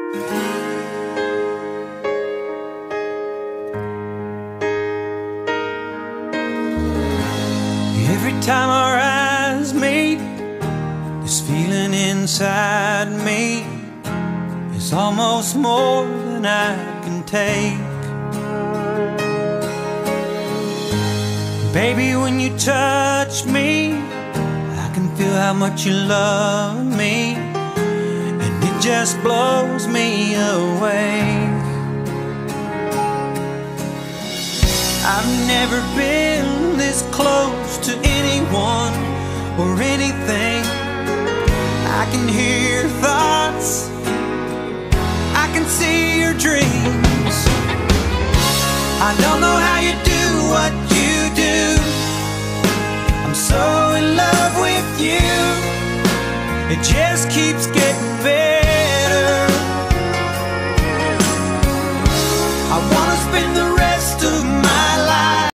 Every time our eyes meet, this feeling inside me is almost more than I can take. Baby, when you touch me, I can feel how much you love me, and it just blows me away. I've never been this close to anyone or anything. I can hear your thoughts, I can see your dreams. I don't know how you do what you do. I'm so in love with you, it just keeps getting better.